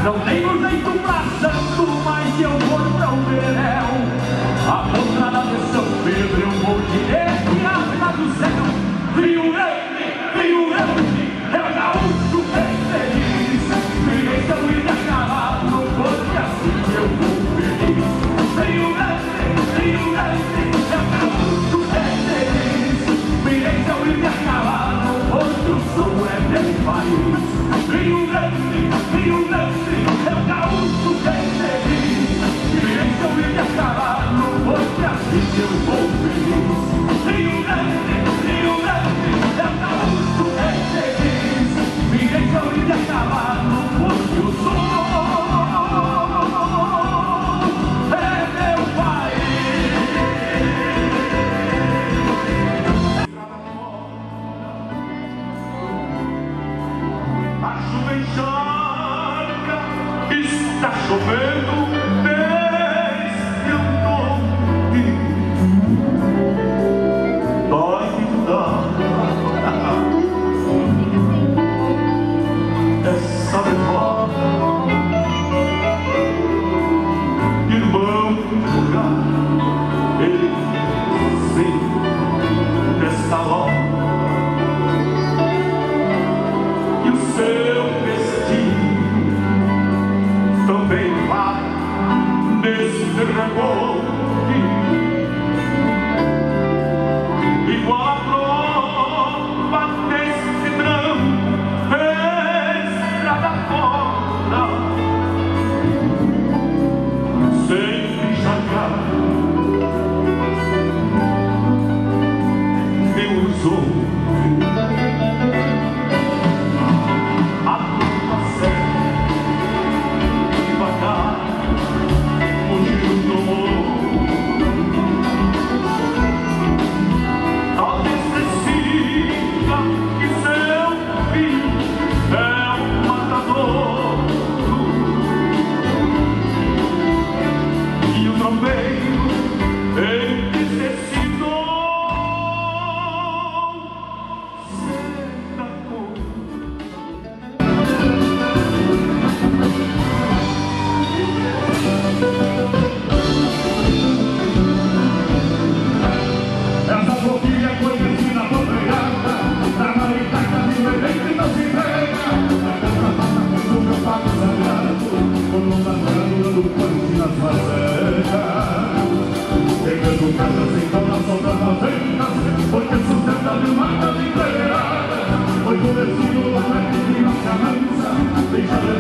Não tenho jeito pra santo, mas eu vou pra o Beléu. A ponta de São Pedro eu vou direto e arca do céu. Rio Grande, é gaúcho bem feliz. Mirei São Luís a cavalo, porque assim eu vou feliz. Rio Grande, é gaúcho bem feliz. Mirei São Luís a cavalo, porque o sul é meu país. Rio Grande, é gaúcho bem feliz. Mirei São Luís a cavalo, porque assim eu vou feliz. Rio Grande, é gaúcho bem feliz. Mirei São Luís a cavalo, porque o sul é meu país. A chuva encharca, está chovendo desde ontem. Dói me dar essa derrota. Irmão, lugar, ele sim, desta hora. E o seu destino também vai nesse rebote, igual a prova desse tranco, estrada fora, sempre chagar. Deus ouve a tua serra, devagar, fugindo do morro. Talvez decida que seu filho é um matador, e o trombeiro entristecido senta com. Essa boquinha conhecida por pegada, da maritaca de um evento e não se entrega. A pata com o meu papo sagrado, com o nome do punch nas fazendas. Pegando pedras em todas as outras fazendas, porque sustenta de mata de entregueirada. Foi convencido do moleque que não se avança, deixa